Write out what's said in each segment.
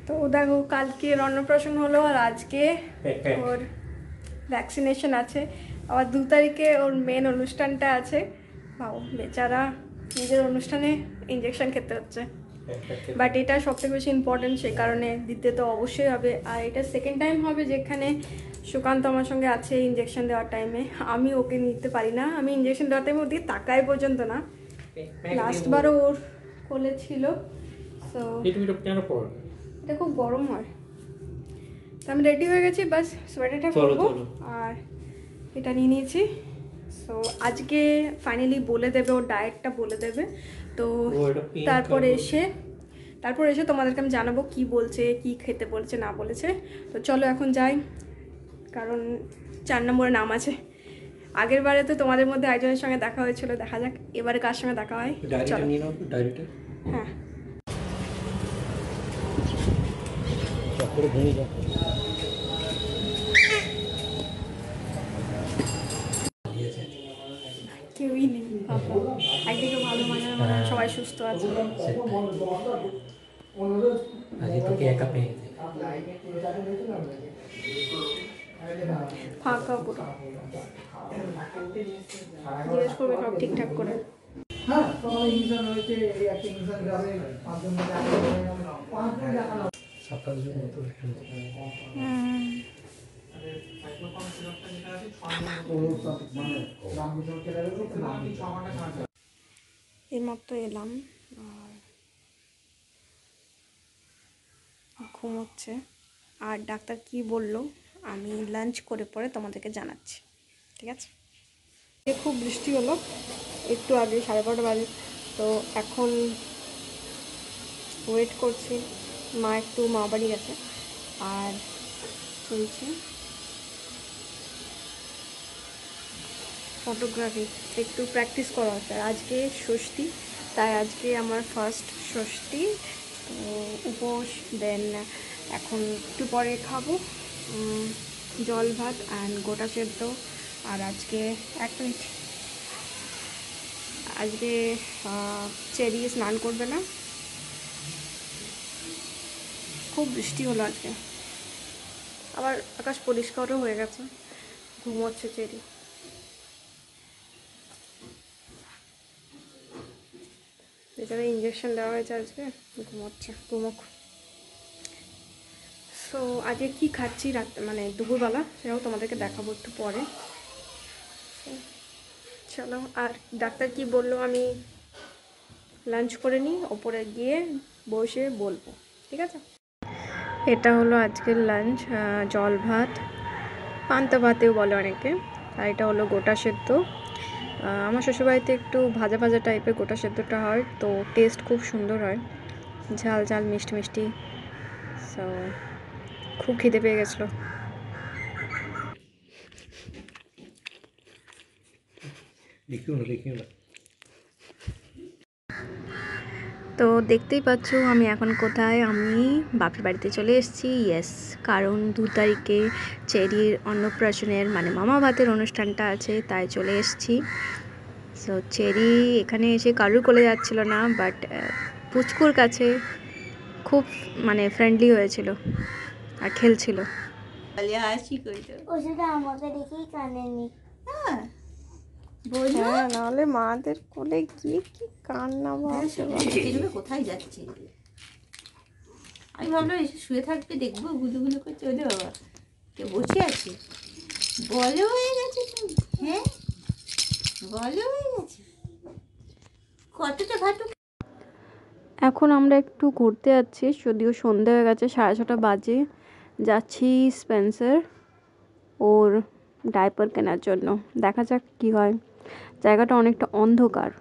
তো দেখো কালকে অন্নপ্রাশন হলো আর আজকে ওর ভ্যাকসিনেশন আছে, আবার 2 তারিখে ওর মেন অনুষ্ঠানটা আছে। বাবা বেচারা নিজের অনুষ্ঠানে ইঞ্জেকশন খেতে হচ্ছে, বাট এটা সবথেকে বেশি ইম্পর্টেন্ট, সেই কারণে দিতে তো অবশ্যই হবে। আর এটা সেকেন্ড টাইম হবে যেখানে সুকান্ত আমার সঙ্গে আছে ইঞ্জেকশন দেওয়ার টাইমে। আমি ওকে নিতে পারি না, আমি ইঞ্জেকশন দেওয়ার টাইমে ওদিকে তাকাই পর্যন্ত না। লাস্টবারও ওর কোলে ছিল। সো এটা খুব গরম হয়। তো আমি রেডি হয়ে গেছি, বাস সোয়েটারটা পরবো আর এটা নিয়ে নিয়েছি। সো আজকে ফাইনালি বলে দেবে, ওর ডায়েটটা বলে দেবে। তো তারপরে এসে তোমাদেরকে আমি জানাবো কি বলছে, কি খেতে বলছে না বলেছে। তো চলো এখন যাই, কারণ 4 নম্বরে নাম আছে। আগের বারে তো তোমাদের মধ্যে একজনের সঙ্গে দেখা হয়েছিল, দেখা যাক এবারে কার সঙ্গে দেখা হয়। হ্যাঁ কেউই নেই, একদিকে ভালো মানে সবাই সুস্থ আছে। ফাঁকা পুরো জিজ্ঞেস করবে সব ঠিকঠাক করে। এইমাত্র এলাম আর ঘুমোচ্ছে। আর ডাক্তার কি বললো আমি লাঞ্চ করে পরে তোমাদেরকে জানাচ্ছি, ঠিক আছে? খুব বৃষ্টি হলো একটু আগে, 12:30 বাজে। তো এখন ওয়েট করছি, মা একটু মা বাড়ি গেছে আর চলছে ফটোগ্রাফি, একটু প্র্যাকটিস করা হচ্ছে। আজকে ষষ্ঠী, তাই আজকে আমার ফার্স্ট ষষ্ঠী। তো উপোস, দেন এখন একটু পরে খাবো জল ভাত অ্যান্ড গোটা সেদ্ধ। আর আজকে 1 মিনিট, আজকে চেরি স্নান করবে না, খুব বৃষ্টি হলো আজকে। আবার আকাশ পরিষ্কারও হয়ে গেছে, ঘুমোচ্ছে চেরি। এছাড়া ইঞ্জেকশন দেওয়া হয়েছে আজকে, ঘুমোচ্ছে, ঘুমোক। সো আজকে কী খাচ্ছি রাত মানে দুপুরবেলা সেটাও তোমাদেরকে দেখাবো একটু পরে। চলো, আর ডাক্তার কি বললো আমি লাঞ্চ করে নিই, ওপরে গিয়ে বসে বলবো, ঠিক আছে? এটা হলো আজকের লাঞ্চ, জল ভাত, পান্তা ভাতেও বলে অনেকে। আর এটা হলো গোটা সেদ্ধ। আমার শ্বশুরবাড়িতে একটু ভাজা ভাজা টাইপের গোটা সেদ্ধটা হয়, তো টেস্ট খুব সুন্দর হয়, ঝাল ঝাল মিষ্টি মিষ্টি। সো খুব খিদে পেয়ে গেছিলো। তো দেখতেই পাচ্ছ আমি এখন কোথায়, আমি বাপের বাড়িতে চলে এসেছি। ইয়েস, কারণ 2 তারিখে চেরির অন্নপ্রাশনের মানে মামা ভাতের অনুষ্ঠানটা আছে, তাই চলে এসেছি। সো চেরি এখানে এসে কারুর কোলে যাচ্ছিল না, বাট পুচকুর কাছে খুব মানে ফ্রেন্ডলি হয়েছিল আর খেলছিল। হ্যাঁ, নাহলে মাদের কোলে গিয়ে কি কান্না, কোথায় যাচ্ছে? আমি ভাবলাম এসে শুয়ে থাকবে, দেখবো গুলো গুলো করে চলে বাবা কে বসে আছে, বলো হয়ে গেছে তুমি। হ্যাঁ বলো হয়ে গেছে, কতটা ঘাটু। এখন আমরা একটু ঘুরতে যাচ্ছি, যদিও সন্ধে হয়ে গেছে, 6:30 বাজে। যাচ্ছি স্পেন্সার ওর ডাইপার কেনার জন্য, দেখা যাক কি হয়। জায়গাটা অনেকটা অন্ধকার।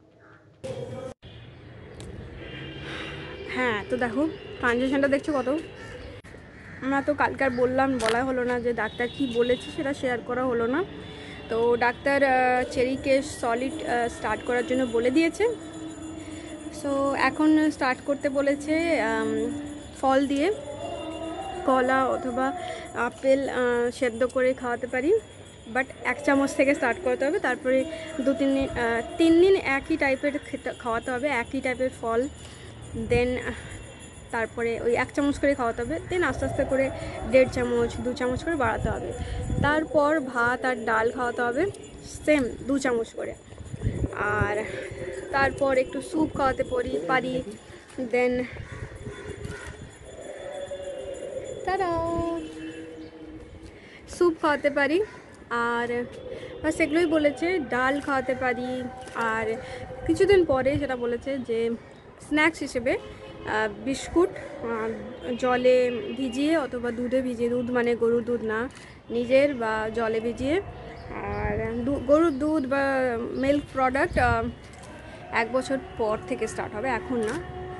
হ্যাঁ, তো দেখো ট্রানজেকশনটা দেখছো কত। আমরা তো কালকার বলা হলো না যে ডাক্তার কি বলেছে, সেটা শেয়ার করা হলো না। তো ডাক্তার চেরিকে সলিড স্টার্ট করার জন্য বলে দিয়েছে। সো এখন স্টার্ট করতে বলেছে ফল দিয়ে, কলা অথবা আপেল সেদ্ধ করে খাওয়াতে পারি, বাট 1 চামচ থেকে স্টার্ট করতে হবে। তারপরে 3 দিন একই টাইপের খাওয়াতে হবে, একই টাইপের ফল। দেন তারপরে ওই 1 চামচ করে খাওয়াতে হবে, দেন আস্তে আস্তে করে 1.5 চামচ 2 চামচ করে বাড়াতে হবে। তারপর ভাত আর ডাল খাওয়াতে হবে সেম 2 চামচ করে। আর তারপর একটু স্যুপ খাওয়াতে পারি, দেন তারা স্যুপ খাওয়াতে পারি। আর বাস এগুলোই বলেছে, ডাল খাওয়াতে পারি। আর কিছুদিন পরে সেটা বলেছে যে স্ন্যাক্স হিসেবে বিস্কুট জলে ভিজিয়ে অথবা দুধে ভিজিয়ে, দুধ মানে গরুর দুধ না, নিজের বা জলে ভিজিয়ে, আর গরুর দুধ বা মিল্ক প্রোডাক্ট 1 বছর পর থেকে স্টার্ট হবে, এখন না।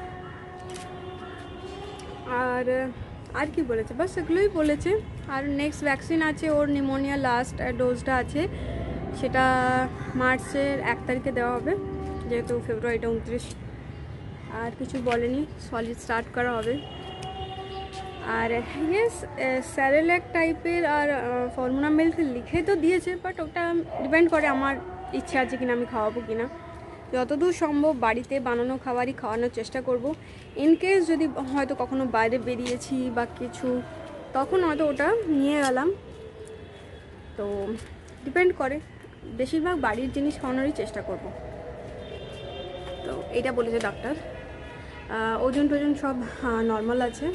আর কি বলেছে, বাস এগুলোই বলেছে। আর নেক্সট ভ্যাকসিন আছে ওর, নিউমোনিয়া লাস্ট ডোজটা আছে, সেটা মার্চের 1 তারিখে দেওয়া হবে, যেহেতু ফেব্রুয়ারিটা 29। আর কিছু বলেনি, সলিড স্টার্ট করা হবে। আর ইয়েস স্যারেল্যাক টাইপের আর ফর্মুলা মিল্ক লিখে তো দিয়েছে, বাট ওটা ডিপেন্ড করে আমার ইচ্ছা আছে কিনা, আমি খাওয়াবো কিনা। যতদূর সম্ভব বাড়িতে বানানো খাবারই খাওয়ানোর চেষ্টা করব। ইনকেস যদি হয়তো কখনো বাইরে বেরিয়েছি বা কিছু, তখন হয়তো ওটা নিয়ে গেলাম, তো ডিপেন্ড করে। বেশিরভাগ বাড়ির জিনিস খাওয়ানোরই চেষ্টা করব। তো এটা বলেছে ডাক্তার। ওজন টোজন সব নর্মাল আছে।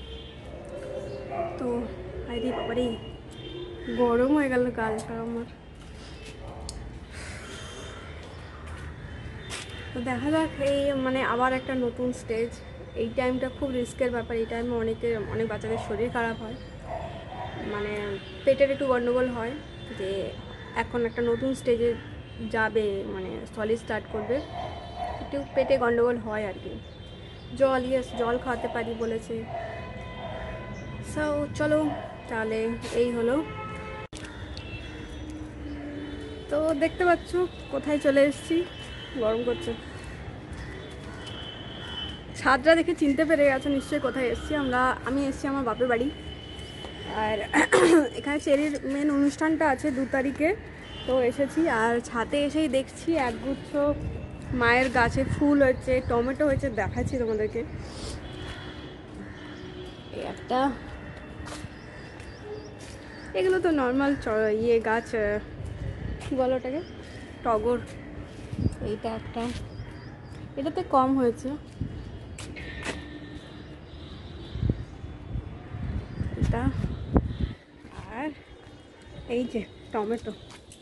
তো আরে বাবারে গরম হয়ে গেল গালটা আমার। তো দেখা যাক, এই মানে আবার একটা নতুন স্টেজ। এই টাইমটা খুব রিস্কের ব্যাপার। এই টাইমে অনেক বাচ্চাদের শরীর খারাপ হয়, মানে পেটের একটু গন্ডগোল হয়, যে এখন একটা নতুন স্টেজে যাবে, মানে সলিড স্টার্ট করবে, একটু পেটে গন্ডগোল হয় আর কি। জল খাওয়াতে পারি বলেছে। সো চলো তাহলে এই হলো। তো দেখতে পাচ্ছ কোথায় চলে এসেছি, গরম করছে। ছাদটা দেখে চিনতে পেরে গেছো নিশ্চয়ই কোথায় এসেছি। আমি এসেছি আমার বাপের বাড়ি। আর এখানে চেরির মেন অনুষ্ঠানটা আছে 2 তারিখে, তো এসেছি। আর ছাদে এসেই দেখছি একগুচ্ছ মায়ের গাছে ফুল হয়েছে, টমেটো হয়েছে, দেখাচ্ছি তোমাদেরকে। একটা, এগুলো তো নর্মাল গাছ, কী বলো ওটাকে, টগর। এইটা একটা, এটাতে কম হয়েছে। এটা, আর এই যে টমেটো।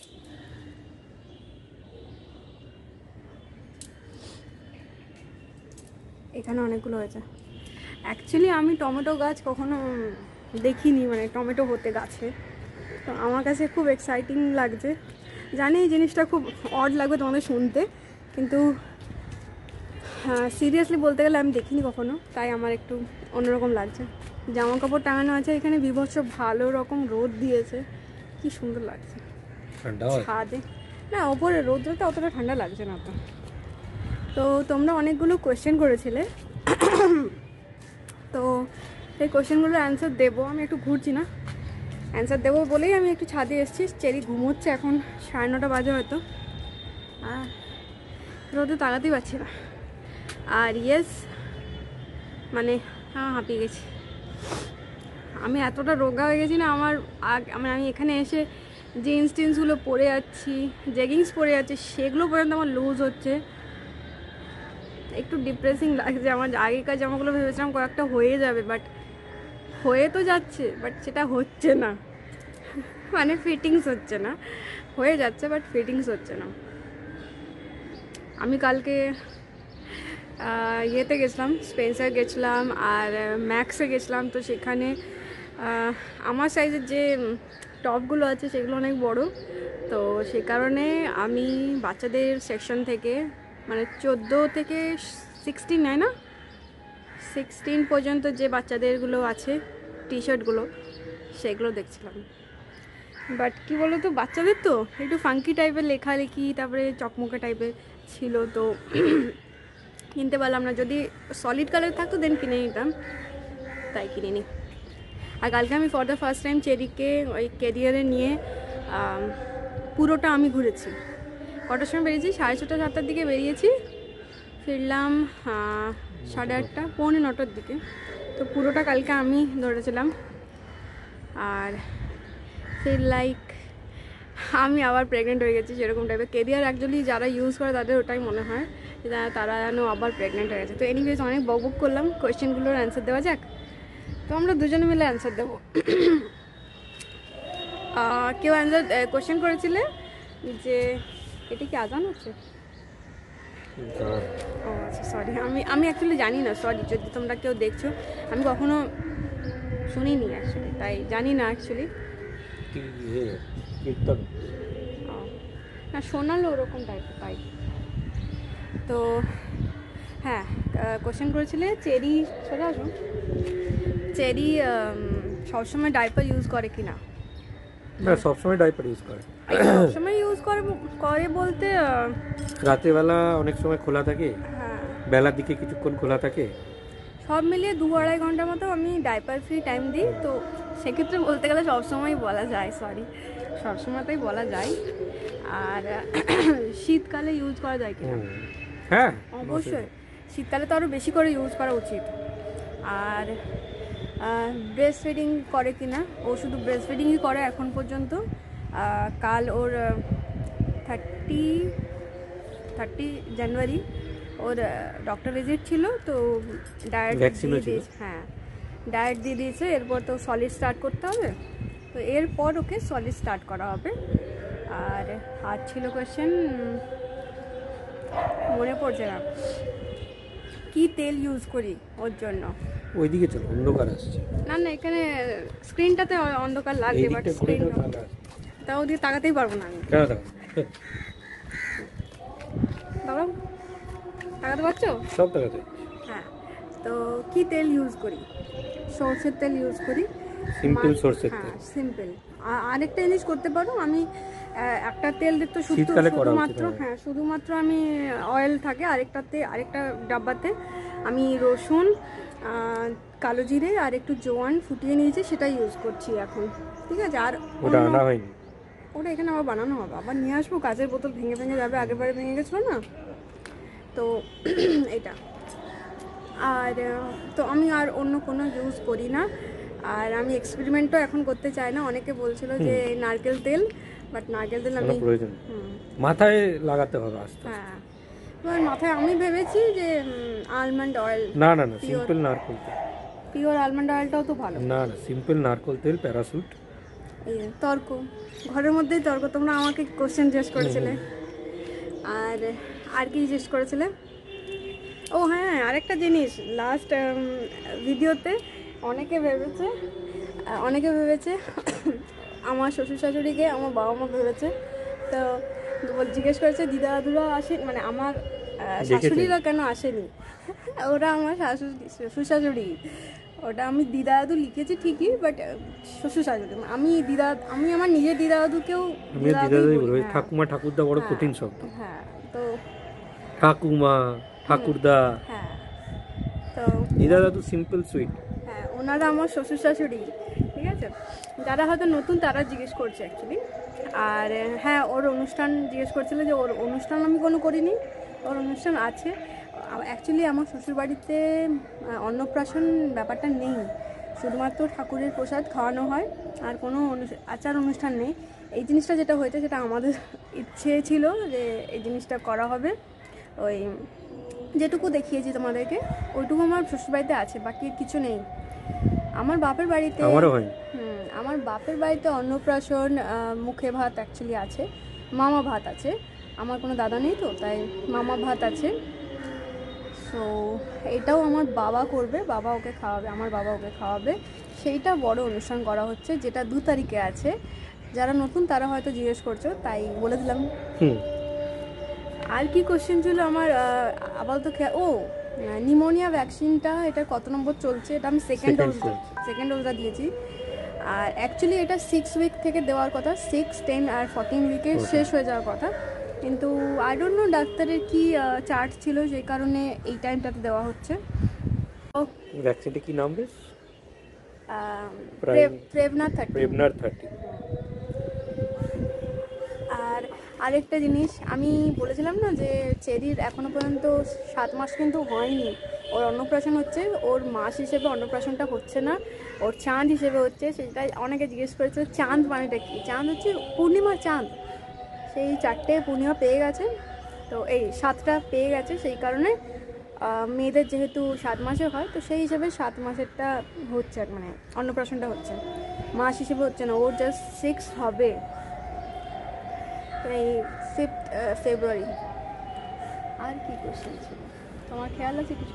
এখানে অনেকগুলো হয়েছে। অ্যাকচুয়ালি আমি টমেটো গাছ কখনো দেখিনি, মানে টমেটো হতে গাছে। তো আমার কাছে খুব এক্সাইটিং লাগছে। জানি এই জিনিসটা খুব অড লাগবে তোমাদের শুনতে, কিন্তু সিরিয়াসলি বলতে গেলে আমি দেখিনি কখনো, তাই আমার একটু অন্যরকম লাগছে। জামা কাপড় টাঙানো আছে এখানে, বিভৎস ভালো রকম রোদ দিয়েছে, কি সুন্দর লাগছে ছাদে। না, ওপরে রোদটা অতটা ঠান্ডা লাগছে না তো। তো তোমরা অনেকগুলো কোয়েশ্চেন করেছিলে, তো সেই কোয়েশ্চেনগুলোর অ্যান্সার দেবো। আমি একটু ঘুরছি না, অ্যান্সার দেবো বলেই আমি একটু ছাদে এসেছি। চেরি ঘুমোচ্ছে, এখন 9:30 বাজে হয়তো, রোদে তাকাতেই পারছি না। আর ইয়েস, মানে হাঁপিয়ে গেছি। আমি এতটা রোগা হয়ে গেছি না, আমি এখানে এসে জিন্সগুলো পরে যাচ্ছি, জেগিংস পরে যাচ্ছি, সেগুলো পর্যন্ত আমার লুজ হচ্ছে। একটু ডিপ্রেসিং লাগছে। আমার আগেকার জামাগুলো ভেবেছিলাম কয়েকটা হয়ে যাবে, বাট হয়ে তো যাচ্ছে, বাট সেটা হচ্ছে না, মানে ফিটিংস হচ্ছে না। হয়ে যাচ্ছে বাট ফিটিংস হচ্ছে না। আমি কালকে ইয়েতে গেছিলাম, স্পেন্সার গেছিলাম আর ম্যাক্সে গেছিলাম। তো সেখানে আমার সাইজের যে টপগুলো আছে সেগুলো অনেক বড়, তো সে কারণে আমি বাচ্চাদের সেকশন থেকে, মানে 14 থেকে 16 নেয় না, 16 পর্যন্ত যে বাচ্চাদেরগুলো আছে টি শার্টগুলো, সেগুলো দেখছিলাম। বাট কী বলো তো, বাচ্চাদের তো একটু ফাঙ্কি টাইপের লেখালেখি, তারপরে চকমকে টাইপের ছিল, তো কিনতে পারলাম না। যদি সলিড কালার থাকতো দেন কিনে নিতাম, তাই কিনে নিই। আর কালকে আমি ফর দ্য ফার্স্ট টাইম চেরিকে ওই ক্যারিয়ারে নিয়ে পুরোটা আমি ঘুরেছি। কটার সময় বেরিয়েছি? 6:30 7টার দিকে বেরিয়েছি, ফিরলাম 8:30 8:45 দিকে। তো পুরোটা কালকে আমি ধরেছিলাম। আর ফিল লাইক আমি আবার প্রেগনেন্ট হয়ে গেছি সেরকম টাইপের। কেরিয়ার অ্যাকচুয়ালি যারা ইউজ করে তাদের ওটাই মনে হয় যে তারা যেন আবার প্রেগনেন্ট হয়ে গেছে। তো এনিওয়েজ অনেক বক করলাম, কোয়েশ্চেনগুলোর অ্যান্সার দেওয়া যাক। তো আমরা দুজনে মিলে অ্যান্সার দেবো। কেউ অ্যান্সার কোয়েশ্চেন করেছিলে যে এটা কি আজান হচ্ছে? ও আচ্ছা, সরি, আমি অ্যাকচুয়ালি জানি না, সরি যদি তোমরা কেউ দেখছো, আমি কখনো শুনিনি অ্যাকচুয়ালি, তাই জানি না অ্যাকচুয়ালি। না শোনালো ওরকম টাইপের, তাই। তো হ্যাঁ, কোয়েশ্চেন করেছিলে চেরি, চলে আসো, চেরি সবসময় ডাইপার ইউজ করে কি না? না, সবসময় ডাইপার ইউজ করে। সবসময় ইউজ করে বলতে রাতেরবেলা অনেক সময় খোলা থাকে, হ্যাঁ বেলার দিকে কিছুক্ষণ খোলা থাকে, সব মিলিয়ে 2-2.5 ঘন্টার মতো আমি ডাইপার ফ্রি টাইম দিই। তো সেক্ষেত্রে বলতে গেলে সবসময় বলা যায়, সরি সবসময়তেই বলা যায়। আর শীতকালে ইউজ করা যায় কিনা? হ্যাঁ অবশ্যই, শীতকালে তো আরও বেশি করে ইউজ করা উচিত। আর ব্রেস্ট ফিডিং করে কিনা? ও শুধু ব্রেস্ট ফিডিংই করে এখন পর্যন্ত। কাল ওর 30 জানুয়ারি ওর ডক্টর ভিজিট ছিল, তো ডায়েট দিয়ে দিয়েছে। হ্যাঁ, ডায়েট দিয়ে দিয়েছে। এরপর তো সলিড স্টার্ট করতে হবে, তো এরপর ওকে সলিড স্টার্ট করা হবে। আর ছিল কোয়েশ্চেন, মনে পড়ছে না, কি তেল ইউজ করি ওর জন্য। ওইদিকে চলো, অন্ধকার আসছে। না না, এখানে স্ক্রিনটাতে অন্ধকার লাগছে, বাট স্ক্রিন তা ওদিকে তাকাতেই পারবো না আমি। দাঁড়াও, তাকাতে পারছো? সব তাকাতে। হ্যাঁ, তো কি তেল ইউজ করি? সরষের তেল ইউজ করি, সিম্পল সরষের তেল। হ্যাঁ সিম্পল। আরেকটা জিনিস করতে পারো, আমি একটা তেল দিতে শুধুমাত্র, হ্যাঁ শুধুমাত্র আমি অয়েল থাকে, আরেকটা ডাব্বাতে আমি রসুন, কালো জিরে আর একটু জোয়ান ফুটিয়ে নিয়েছি, সেটা ইউজ করছি এখন। ঠিক আছে। আর ওটা আনা হয়নি, ওটা এখানে আবার বানানো হবে, আবার নিয়ে আসবো। কাঁচের বোতল ভেঙে যাবে, আগেরবারে ভেঙে গেছিলো না, তো এটা। আর তো আমি আর অন্য কোনো ইউজ করি না। আর আমি এক্সপেরিমেন্টও এখন করতে চাই না। অনেকে বলছিল যে নারকেল তেল, বাট নারকেল তেল আমি প্রয়োজন মাথায় লাগাতে হবে আস্তে। হ্যাঁ, এবার মাথায় আমি ভেবেছি যে আলমন্ড অয়েল। না, সিম্পল নারকেল তেল। পিওর আলমন্ড অয়েলটাও তো ভালো। না, সিম্পল নারকেল তেল, প্যারাশুট। তর্ক, ঘরের মধ্যেই তর্ক। তোমরা আমাকে কোশ্চেন জিজ্ঞেস করেছিলে, আর কি জিজ্ঞেস করেছিলে? ও হ্যাঁ, আরেকটা জিনিস, লাস্ট ভিডিওতে অনেকে ভেবেছে আমার শ্বশুর শাশুড়িকে আমার বাবা মা ভেবেছে। তো জিজ্ঞেস করেছে দিদা দাদুরা আসে, মানে আমার শাশুড়িরা কেন আসেনি? ওরা আমার শ্বশুর শাশুড়ি। ওটা আমি দিদা দাদু লিখেছি ঠিকই, বাট শ্বশুর শাশুড়ি। আমি আমার নিজের দিদা দাদুকেও ঠাকুমা ঠাকুরদা বড় কঠিন শব্দ। হ্যাঁ, তো ঠাকুমা ঠাকুরদা, হ্যাঁ, তো দিদা দাদু সিম্পল সুইট। হ্যাঁ, ওনারা আমার শ্বশুর শাশুড়ি। ঠিক আছে, যারা হয়তো নতুন তারা জিজ্ঞেস করছে অ্যাকচুয়ালি। আর হ্যাঁ, ওর অনুষ্ঠান জিজ্ঞেস করছিল যে ওর অনুষ্ঠান আমি কোনো করিনি, ওর অনুষ্ঠান আছে। অ্যাকচুয়ালি আমার শ্বশুরবাড়িতে অন্নপ্রাশন ব্যাপারটা নেই, শুধুমাত্র ঠাকুরের প্রসাদ খাওয়ানো হয়, আর কোনো আচার অনুষ্ঠান নেই। এই জিনিসটা যেটা হয়েছে, সেটা আমাদের ইচ্ছে ছিল যে এই জিনিসটা করা হবে। ওই যেটুকু দেখিয়েছি তোমাদেরকে, ওইটুকু আমার শ্বশুরবাড়িতে আছে, বাকি কিছু নেই। আমার বাপের বাড়িতে আমার বাপের বাড়িতে অন্নপ্রাশন, মুখে ভাত অ্যাকচুয়ালি আছে, মামা ভাত আছে। আমার কোনো দাদা নেই, তো তাই মামা ভাত আছে। সো এটাও আমার বাবা করবে, বাবা ওকে খাওয়াবে। সেইটা বড় অনুষ্ঠান করা হচ্ছে, যেটা 2 তারিখে আছে। যারা নতুন তারা হয়তো জিজ্ঞেস করছো, তাই বলে দিলাম। আর কি কোশ্চেন ছিল আমার আপাতত? নিউমোনিয়া ভ্যাকসিনটা এটা কত নম্বর চলছে? এটা আমি সেকেন্ড ডোজটা দিয়েছি। আর অ্যাকচুয়ালি এটা 6 উইক থেকে দেওয়ার কথা, 6, 10 আর 14 উইকে শেষ হয়ে যাওয়ার কথা, কিন্তু আই ডোন্ট নো ডাক্তারের কি চার্ট ছিল, সেই কারণে এই টাইমটাতে দেওয়া হচ্ছে। ভ্যাকসিনটা কি নাম বেশ? প্রেভনার 30। আর আরেকটা জিনিস আমি বলেছিলাম না যে চেরির এখনো পর্যন্ত 7 মাস কিন্তু হয়নি, ওর অন্নপ্রাশন হচ্ছে, ওর মাস হিসেবে অন্নপ্রাশনটা হচ্ছে না, ওর চাঁদ হিসেবে হচ্ছে। সেটা অনেকে জিজ্ঞেস করেছে চাঁদ মানেটা কি। চাঁদ হচ্ছে পূর্ণিমা চাঁদ, সেই 4টে পূর্ণিমা পেয়ে গেছে, তো এই 7টা পেয়ে গেছে, সেই কারণে মেয়েদের যেহেতু 7 মাসে হয়, তো সেই হিসেবে 7 মাসেরটা হচ্ছে, মানে অন্নপ্রাশনটা হচ্ছে, মাস হিসেবে হচ্ছে না। ওর জাস্ট 6 হবে এই 5 ফেব্রুয়ারি। আর কি কোশ্চেন ছিল তোমার, খেয়াল আছে কিছু?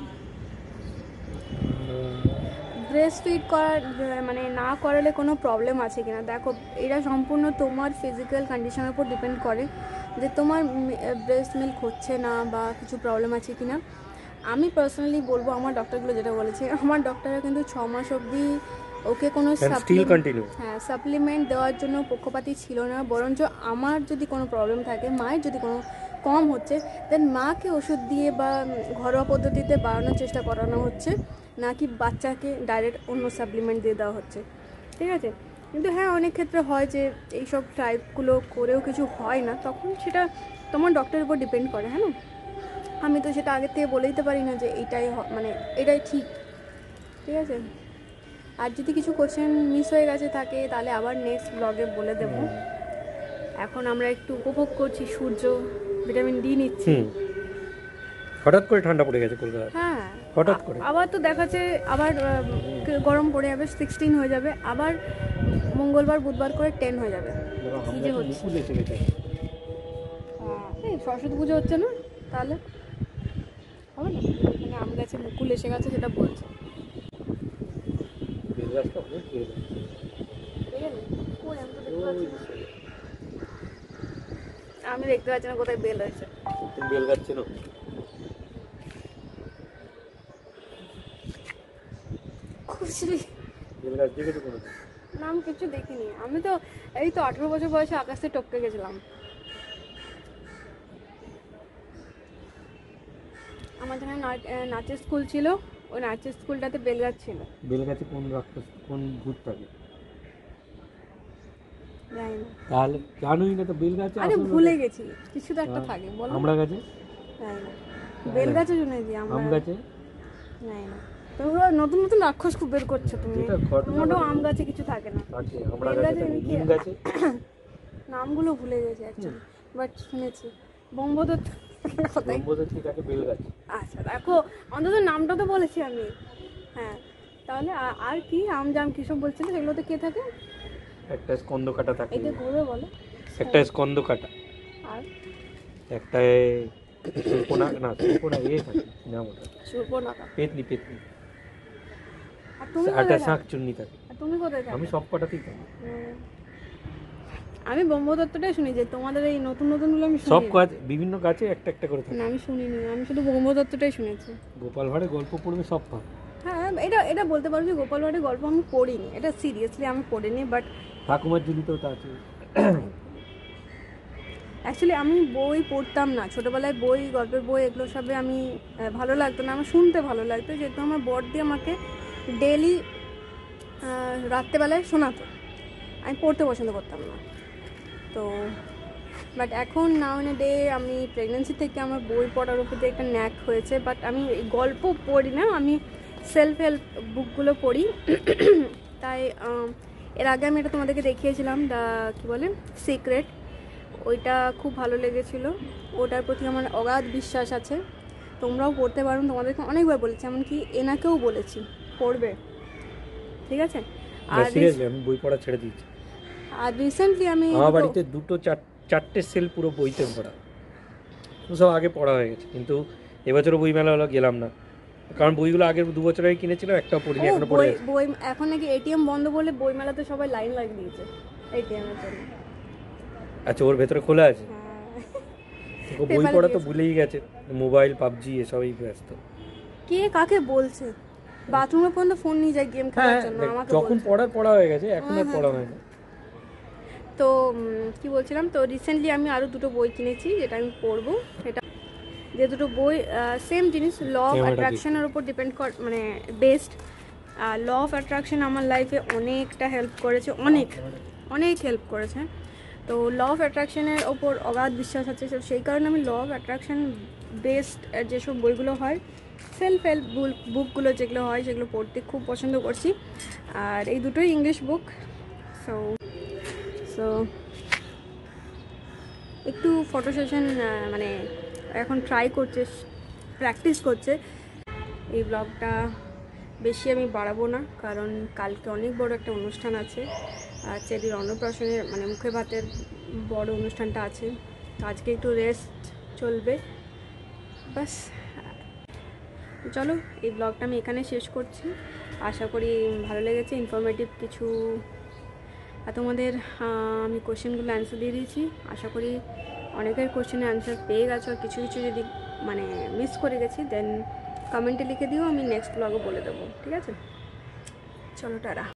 ব্রেস্ট ফিড করার মানে না করালে কোনো প্রবলেম আছে কিনা? দেখো, এটা সম্পূর্ণ তোমার ফিজিক্যাল কন্ডিশনের উপর ডিপেন্ড করে যে তোমার ব্রেস্ট মিল্ক হচ্ছে না বা কিছু প্রবলেম আছে কিনা। আমি পার্সোনালি বলবো, আমার ডক্টরগুলো যেটা বলেছে, আমার ডক্টররা কিন্তু 6 মাস অবধি ওকে কোনো সাপ্লিমেন্ট দেওয়ার জন্য পক্ষপাতী ছিল না, বরঞ্চ আমার যদি কোনো প্রবলেম থাকে, মায়ের যদি কোনো কম হচ্ছে, দেন মাকে ওষুধ দিয়ে বা ঘরোয়া পদ্ধতিতে বাড়ানোর চেষ্টা করানো হচ্ছে, নাকি বাচ্চাকে ডাইরেক্ট অন্য সাপ্লিমেন্ট দিয়ে দেওয়া হচ্ছে, ঠিক আছে? কিন্তু হ্যাঁ, অনেক ক্ষেত্রে হয় যে এইসব টাইপগুলো করেও কিছু হয় না, তখন সেটা তোমার ডক্টরের উপর ডিপেন্ড করে, হ্যাঁ না? আমি তো সেটা আগের থেকে বলে দিতে পারি না যে এইটাই মানে এটাই ঠিক, ঠিক আছে? আর যদি কিছু কোশ্চেন মিস হয়ে গেছে থাকে, তাহলে আবার নেক্সট ব্লগে বলে দেবো। এখন আমরা একটু উপভোগ করছি সূর্য, ভিটামিন ডি নিচ্ছি। হঠাৎ করে ঠান্ডা পড়ে গেছে কলকাতা, হ্যাঁ, হঠাৎ করে। আবার তো দেখাচ্ছে আবার গরম পড়ে যাবে, 16 হয়ে যাবে, আবার মঙ্গলবার বুধবার করে 10 হয়ে যাবে। কি যে হচ্ছে, এই সরস্বতী পুজো হচ্ছে না, তাহলে হবে না? মানে আম গাছে মুকুল এসে গেছে, সেটা বলছে। আমি দেখতে পাচ্ছি না কোথায় বেল হয়েছে। বেল গাছ ছিল খুশি বেল গাছ দেখেছো কোনো? না, আমি কিছু দেখিনি। আমি তো এই তো 18 বছর বয়সে আকাশে টপকে গেছিলাম। আমার যেখানে নাচের স্কুল ছিল, ওই নাচের স্কুলটাতে বেল গাছ ছিল। বেল গাছে কোন রাক্ষস, কোন ভূত থাকে জানি না। তাহলে জানোই না তো বেল গাছে? আরে ভুলে গেছি, কিছু তো একটা থাকে, বলো। আমরা গাছে, জানি না। বেল গাছে শুনেছি আমরা। আম গাছে, জানি না। তোমরা নতুন নতুন রাক্ষস খুব বের করছো তুমি। মোটেও আম গাছে কিছু থাকে না। আছে আমরা গাছে, নিম গাছে। নামগুলো ভুলে গেছি অ্যাকচুয়ালি, বাট শুনেছি। ব্রহ্মদত্ত কোথায়? ব্রহ্মদত্ত থাকে বেল গাছ। আচ্ছা, দেখো, অন্তত নামটা তো বলেছি আমি। হ্যাঁ, তাহলে আর কি আম জাম কি সব বলছিলে, সেগুলোতে কে থাকে? একটা স্কন্দ কাটা থাকে, এটা ঘুরে বলো। একটা স্কন্দ কাটা, আর একটা সুপনা, না সুপনা এ থাকে নাম ওটা, সুপর্ণকা, পেতনি, পেতনি। আর তুমি একটা কোথায় শাক থাকো? চুন্নি থাকে। আর তুমি কোথায় থাকো? আমি সব কটাতেই থাকি। আমি ব্রহ্মদত্তটাই শুনি, যে তোমাদের এই নতুন নতুন গুলো আমি সব শুনি। গাছ বিভিন্ন গাছে একটা একটা করে থাকে। না, আমি শুনিনি, আমি শুধু ব্রহ্মদত্তটাই শুনেছি। গোপাল ভাঁড়ে গল্প পড়বে সব পাবে। হ্যাঁ, এটা বলতে পারো যে গোপাল ভাঁড়ের গল্প আমি পড়িনি, এটা সিরিয়াসলি আমি পড়িনি, বাট ঠাকুমার ঝুলিতেও তা আছে। অ্যাকচুয়ালি আমি বই পড়তাম না ছোটোবেলায়, বই, গল্পের বই, এগুলো সবে আমি ভালো লাগতো না, আমার শুনতে ভালো লাগতো, যেহেতু আমার বড়দি আমাকে ডেলি রাত্রেবেলায় শোনাতো, আমি পড়তে পছন্দ করতাম না। তো বাট এখন নাও ইন এ ডে, আমি প্রেগনেন্সি থেকে আমার বই পড়ার উপর দিয়ে একটা ন্যাক হয়েছে, বাট আমি গল্প পড়ি না, আমি সেলফ হেল্প বুকগুলো পড়ি। তাই এর আগে আমি এটা তোমাদেরকে দেখিয়েছিলাম, দ্য কী বলে, সিক্রেট, ওইটা খুব ভালো লেগেছিলো, ওটার প্রতি আমার অগাধ বিশ্বাস আছে। তোমরাও পড়তে পারো, তোমাদেরকে অনেকবার বলেছি, এমনকি এনাকেও বলেছি পড়বে, ঠিক আছে? আর আমি বই পড়া ছেড়ে দিয়েছি। আর রিসেন্টলি আমি আমার বাড়িতে চারটে সেল পুরো বইতে ভরা, সব আগে পড়া হয়ে গেছে, কিন্তু এবছরও বই মেলা হলো, গেলাম না, কারণ বইগুলো আগের 2 বছর আগে কিনেছিলাম, একটাও পড়িনি, এখনো পড়ে আছে। বই এখন নাকি এটিএম বন্ধ বলে বই মেলাতে সবাই লাইন লাগিয়ে দিয়েছে এটিএম এর জন্য। আচ্ছা, ওর ভেতরে খোলা আছে? বই পড়া তো ভুলেই গেছে, মোবাইল, পাবজি এসবই ব্যস্ত। কে কাকে বলছে? বাথরুমে পর্যন্ত ফোন নিয়ে যায় গেম খেলার জন্য, আমাকে যখন পড়া হয়ে গেছে, এখন আর পড়া হয় না। তো কি বলছিলাম, তো রিসেন্টলি আমি আরও 2টো বই কিনেছি, যেটা আমি পড়বো। এটা যে 2টো বই সেম জিনিস, ল অফ অ্যাট্রাকশনের উপর ডিপেন্ড মানে বেসড। ল অফ অ্যাট্রাকশন আমার লাইফে অনেকটা হেল্প করেছে, অনেক হেল্প করেছে। তো ল অফ অ্যাট্রাকশনের ওপর অগাধ বিশ্বাস আছে, সেই কারণে আমি ল অফ অ্যাট্রাকশন বেসড যেসব বইগুলো হয় সেলফ হেল্প বুকগুলো যেগুলো হয় সেগুলো পড়তে খুব পছন্দ করছি। আর এই দুটোই ইংলিশ বুক। সো সো একটু ফটো সেশন মানে এখন ট্রাই করছে, প্র্যাকটিস করছে। এই ব্লগটা বেশি আমি বাড়াবো না, কারণ কালকে অনেক বড় একটা অনুষ্ঠান আছে, চেরির অন্নপ্রাশনের মানে মুখে ভাতের বড় অনুষ্ঠানটা আছে। তো আজকে একটু রেস্ট চলবে বাস। চলো এই ব্লগটা আমি এখানে শেষ করছি। আশা করি ভালো লেগেছে, ইনফরমেটিভ কিছু। আর তোমাদের আমি কোশ্চেনগুলো অ্যান্সার দিয়ে দিয়েছি। আশা করি অনেকের কোশ্চেনের অ্যান্সার পেয়ে গেছো। আর কিছু কিছু যদি মানে মিস করে গেছি দেন কমেন্টে লিখে দিও, আমি নেক্সট ব্লগে বলে দেবো। ঠিক আছে, চলো টাটা।